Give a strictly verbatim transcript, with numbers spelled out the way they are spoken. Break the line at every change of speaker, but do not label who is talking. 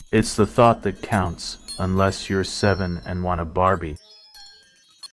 It's the thought that counts, unless you're seven and want a Barbie.